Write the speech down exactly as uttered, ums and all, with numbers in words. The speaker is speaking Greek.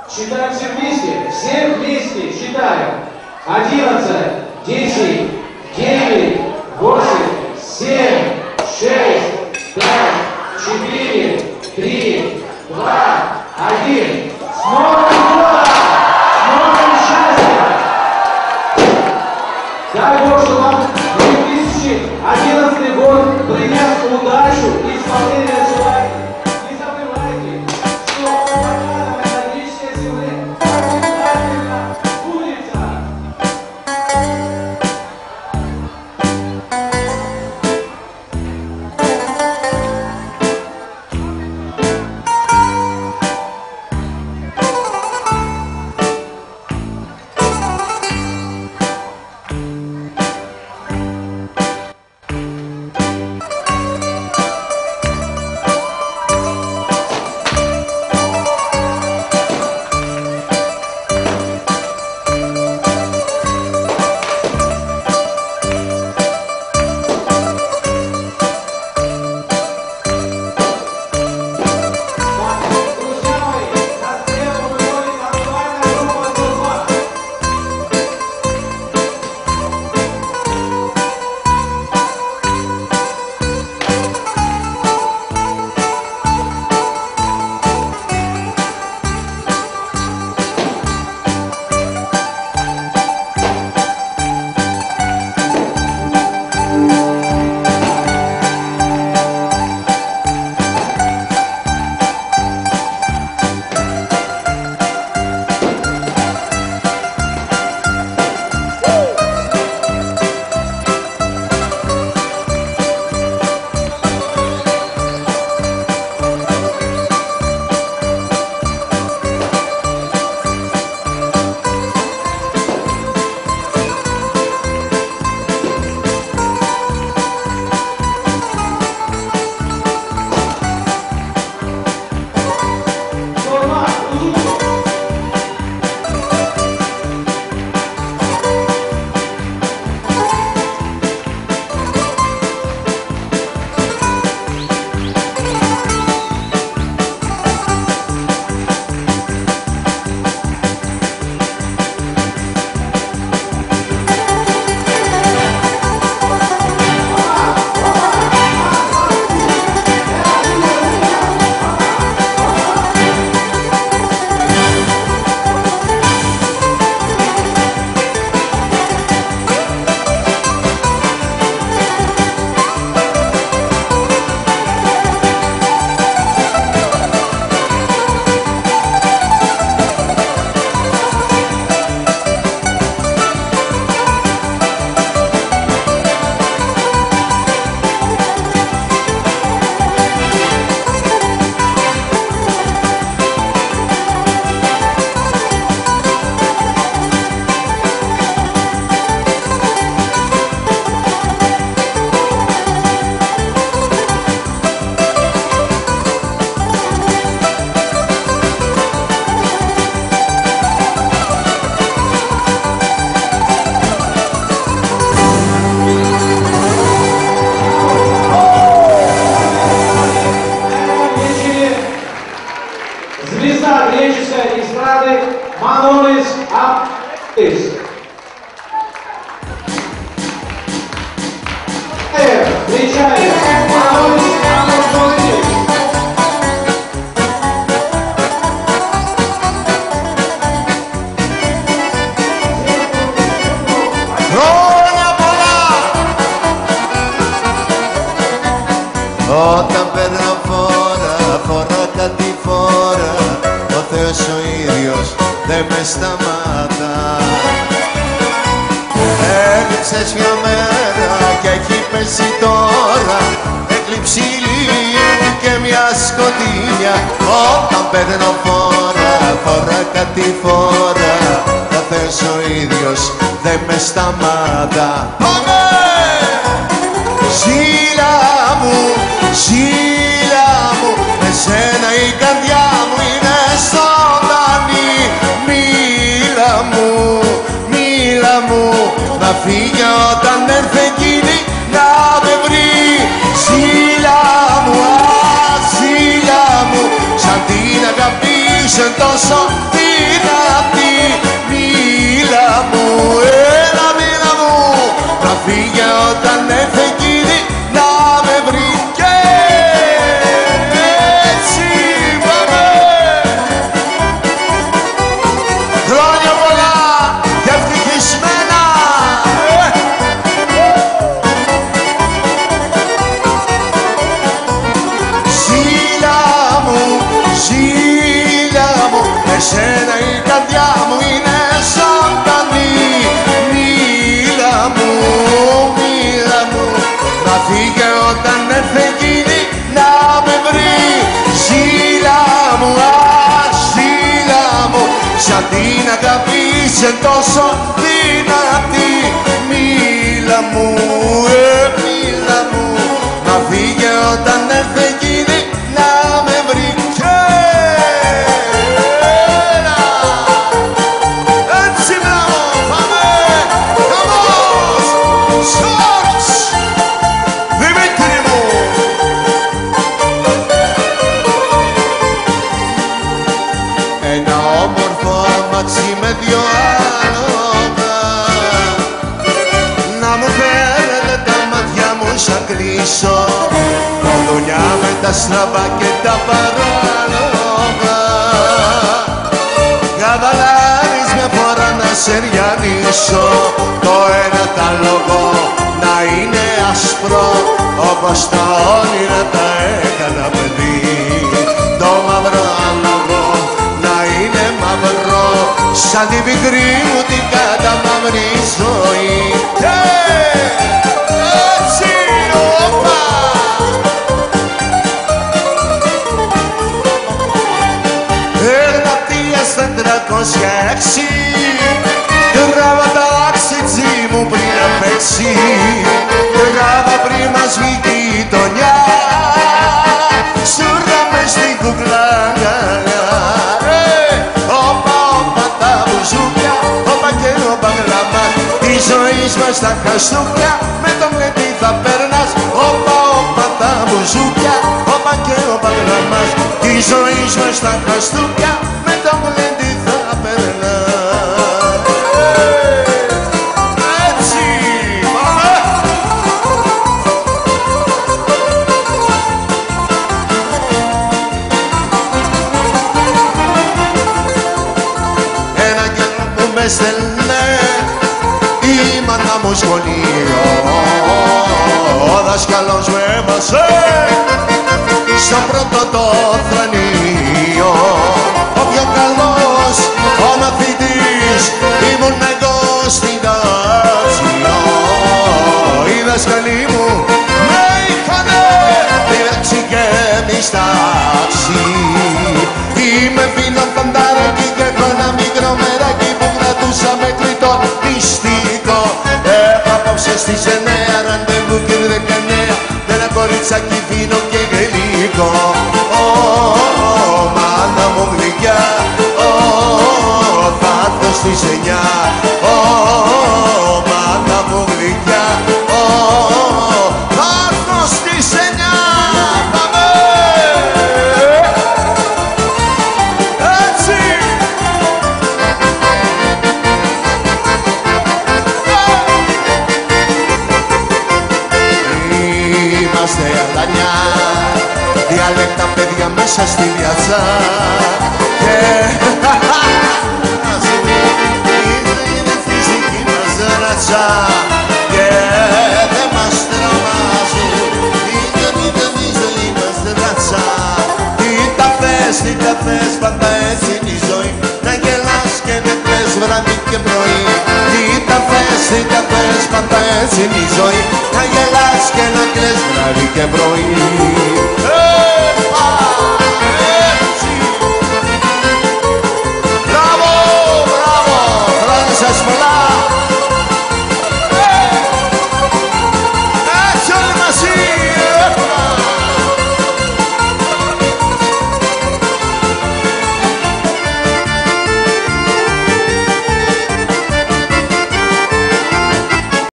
Считаем все вместе. Все вместе считаем. Одиннадцать, десять, девять, восемь, семь, шесть, пять, четыре, три, два, один. С Новым годом! С новым счастьем! Дай Бог, чтобы вам две тысячи одиннадцатый год принес удачу и исполнение желаний. Не забывайте, что показывая магические силы обязательно сбудется. Звезда греческой эстрады Манолис Аптис. Встречаем Манолис Аптис. Χρόνια πολλά! Όταν παίρνω φόρα, φορά κάτι φόρα, ο Θεός ο ίδιος δεν με σταματά. Έλειψες μια μέρα και έχει πέσει τώρα, έκλειψη λίγη και μια σκοτεινιά. Όταν παίρνω φόρα, φορά κάτι φόρα, ο Θεός ο ίδιος δεν με σταματά. Πάμε! Ζήλα μου, ζήλα μου, με σένα η καρδιά μου είναι ζωντανή. Μίλα μου, μίλα μου, να φύγει όταν έρθει εκείνη να με βρει. Ζήλα μου, α, ζήλα μου, σαν την αγαπήσω τόσο. δυνατή. Μίλα μου, έλα μίλα μου, να φύγε όταν έρθει εκείνη να με βρει και έτσι πάμε. Χρόνια πολλά και ευτυχισμένα. Ζήλια μου, ζήλια μου, εσένα η καρδιά μου είναι ζωντανή. Μίλα μου, μίλα μου, να φύγε όταν έρθει εκείνη να με βρει. Ζήλια μου, α, ζήλια μου, σαν την αγάπη είσαι τόσο δυνατή. Μίλα μου, ε, μίλα μου, να φύγε όταν έρθει εκείνη να με βρει. Και έλα, έτσι μπράβο, πάμε, χαμός, σόρτς, Δημήτρη μου. Ένα όμορφο αμάξι με δυο άλογα, να μου φέρετε τα μάτια μου σαν κλείσω, κοντονιά με τα στραβά και τα παράλογα. Καβαλάρεις μια φορά να σε ριανίσω, το ένα τα λόγο να είναι άσπρο, όπως τα όνειρα τα έκανα παιδί. Το μαύρο άλογο να είναι μαύρο, σαν τη μικρή μου την καταμαύρη ζωή. Έτσι, όπα! Εγνατίας τετρακόσια έξι, τράβα τα αξιτζί μου πριν να παίξει, τράβα πριν μας βγει η γειτονιά, σούργα μες στην κουκλάνα. Όπα, όπα τα μπουζούκια, όπα και όπα γλαμάς, τη ζωής μας τα χαστούκια, με τον κλετή θα περνάς. Όπα, όπα τα μπουζούκια, όπα και όπα γλαμάς, τη ζωής μας τα χαστούκια, με τον κλετή θα περνάς. Έτσι, πάμε! Ένα καιρό που με στέλνε η μάνα μου σχολείο, ο δάσκαλος μου έβασε στο πρώτο το θρανείο. Ο πιο καλός, ο μαθητής, ήμουν εγώ στην τάξη. Οι δάσκαλοι μου με είχανε διδάξει και μιστάξει. Είμαι φίλον φαντάρακι και έχω ένα μικρό μεράκι που κρατούσα μέχρι το μυστικό. Έχω απόψε στις εννέα ραντεβού και δεκαεννέα, ένα κοριτσάκι φίνο και γελικό. Ω, μάνα μου γλυκιά, ω, θα έρθω στις εννιά. Ω, μάνα μου γλυκιά, ω, θα έρθω στις εννιά. Πάμε! Έτσι! Είμαστε αλανιά, διαλέκτα παιδιά μέσα στη λιατσά. Και είναι φυσική μας ρατσά και δεν μας τρομάζουν. Είναι μη ζωή μας ρατσά. Τι τα θες, τι τα θες, πάντα έτσι είναι η ζωή. Να γελάς και να κλαις βράδυ και πρωί. Τι τα θες, τι τα θες, πάντα έτσι είναι η ζωή. Να γελάς και να κλαις βράδυ και πρωί.